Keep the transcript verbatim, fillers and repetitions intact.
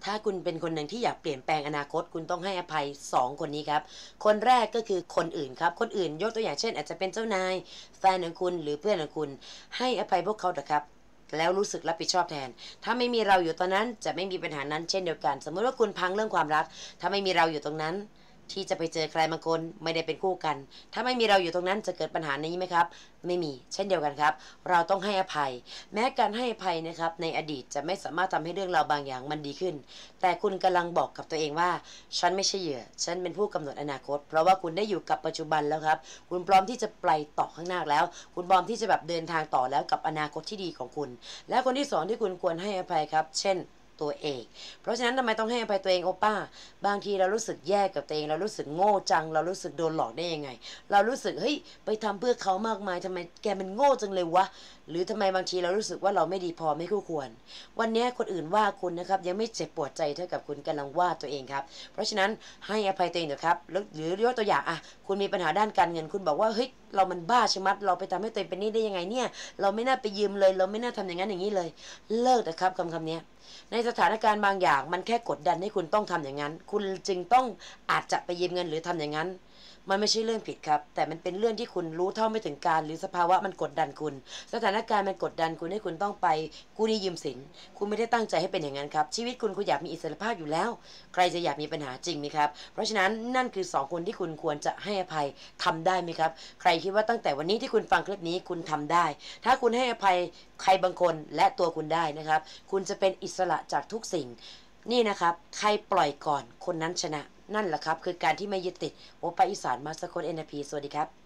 ถ้าคุณเป็นคนหนึ่งที่อยากเปลี่ยนแปลงอนาคตคุณต้องให้อภัยสองคนนี้ครับคนแรกก็คือคนอื่นครับคนอื่นยกตัวอย่างเช่นอาจจะเป็นเจ้านายแฟนของคุณหรือเพื่อนของคุณให้อภัยพวกเขาเถอะครับแล้วรู้สึกรับผิดชอบแทนถ้าไม่มีเราอยู่ตอนนั้นจะไม่มีปัญหานั้นเช่นเดียวกันสมมุติว่าคุณพังเรื่องความรักถ้าไม่มีเราอยู่ตรงนั้นที่จะไปเจอใครบางคนไม่ได้เป็นคู่กันถ้าไม่มีเราอยู่ตรงนั้นจะเกิดปัญหานี้ไหมครับไม่มีเช่นเดียวกันครับเราต้องให้อภัยแม้การให้อภัยนะครับในอดีตจะไม่สามารถทำให้เรื่องราวบางอย่างมันดีขึ้นแต่คุณกำลังบอกกับตัวเองว่าฉันไม่ใช่เหยื่อฉันเป็นผู้กำหนดอนาคตเพราะว่าคุณได้อยู่กับปัจจุบันแล้วครับคุณพร้อมที่จะไปต่อข้างหน้าแล้วคุณพร้อมที่จะแบบเดินทางต่อแล้วกับอนาคตที่ดีของคุณและคนที่สองที่คุณควรให้อภัยครับเช่นตัวเองเพราะฉะนั้นทำไมต้องให้อภัยตัวเองโอป้าบางทีเรารู้สึกแย่กับตัวเองเรารู้สึกโง่จังเรารู้สึกโดนหลอกได้ยังไงเรารู้สึกเฮ้ยไปทำเพื่อเขามากมายทำไมแกมันโง่จังเลยวะหรือทำไมบางทีเรารู้สึกว่าเราไม่ดีพอไม่คู่ควรวันนี้คนอื่นว่าคุณนะครับยังไม่เจ็บปวดใจเท่ากับคุณกำลังว่าตัวเองครับเพราะฉะนั้นให้อภัยตัวเองเถอะครับหรือยกตัวอย่างอ่ะคุณมีปัญหาด้านการเงินคุณบอกว่าเฮ้ยเรามันบ้าใช่ไหมเราไปทำให้ตัวเองเป็นนี้ได้ยังไงเนี่ยเราไม่น่าไปยืมเลยเราไม่น่าทำอย่างนั้นอย่างนี้เลยเลิกนะครับคำคำนี้ในสถานการณ์บางอย่างมันแค่กดดันให้คุณต้องทำอย่างนั้นคุณจึงต้องอาจจะไปยืมเงินหรือทำอย่างนั้นมันไม่ใช่เรื่องผิดครับแต่มันเป็นเรื่องที่คุณรู้เท่าไม่ถึงการหรือสภาวะมันกดดันคุณสถานการณ์มันกดดันคุณให้คุณต้องไปกู้หนี้ยืมสินคุณไม่ได้ตั้งใจให้เป็นอย่างนั้นครับชีวิตคุณคุณอยากมีอิสรภาพอยู่แล้วใครจะอยากมีปัญหาจริงไหมครับเพราะฉะนั้นนั่นคือสองคนที่คุณควรจะให้อภัยทำได้ไหมครับใครคิดว่าตั้งแต่วันนี้ที่คุณฟังคลิปนี้คุณทำได้ถ้าคุณให้อภัยใครบางคนและตัวคุณได้นะครับคุณจะเป็นอิสระจากทุกสิ่งนี่นะครับใครปล่อยก่อนคนนั้นชนะนั่นแหละครับคือการที่ไม่ยึดติดโอปาอีสานมาสโคตเอ็นพีสวัสดีครับ